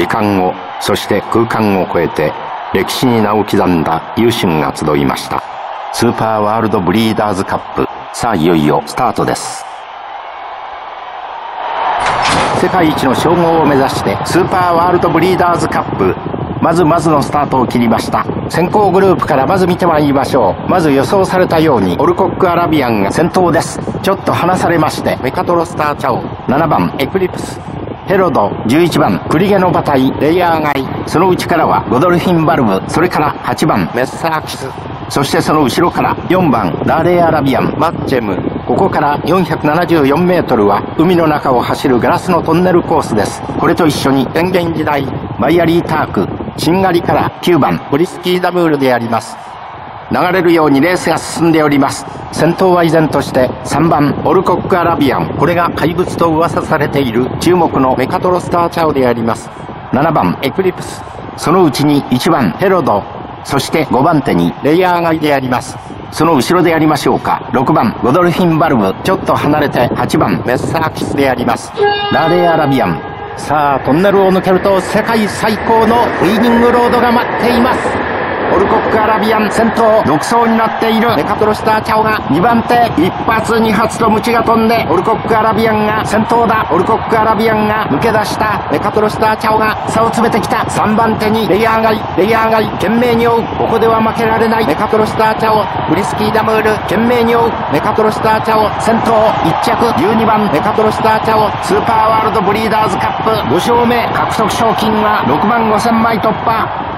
間を、そして空間を超えて歴史に名を刻んだ勇俊が集いました。スーパーワールドブリーダーズカップ、さあいよいよスタートです。世界一の称号を目指してスーパーワールドブリーダーズカップ、まずのスタートを切りました。先行グループからまず見てまいりましょう。まず予想されたようにオルコックアラビアンが先頭です。ちょっと離されましてメカトロスターチャオ、7番エクリプス、ヘロド、11番クリゲノバタイ、レイヤーガイ、その内からはゴドルフィンバルブ、それから8番メッサーキス、そしてその後ろから4番ラーレアラビアン、マッチェム。ここから474メートルは海の中を走るガラスのトンネルコースです。これと一緒に変幻時代マイアリーターク、シンガリから9番ブリスキーダムールであります。流れるようにレースが進んでおります。先頭は依然として3番オルコックアラビアン、これが怪物と噂されている注目のメカトロスターチャオであります。7番エクリプス、そのうちに1番ヘロド、そして5番手にレイヤーガイであります。その後ろでやりましょうか。6番ゴドルフィンバルブ、ちょっと離れて8番メッサーキスであります。ラーレアラビアン、さあトンネルを抜けると世界最高のウィーニングロードが待っています。オルコックアラビアン先頭、独走になっているメカトロスターチャオが2番手、1発2発と鞭が飛んでオルコックアラビアンが先頭だ。オルコックアラビアンが抜け出した。メカトロスターチャオが差を詰めてきた。3番手にレイヤーガイ懸命に追う。ここでは負けられないメカトロスターチャオ、ブリスキーダムール懸命に追う。メカトロスターチャオ先頭、1着12番メカトロスターチャオ、スーパーワールドブリーダーズカップ5勝目、獲得賞金は6万5000枚突破。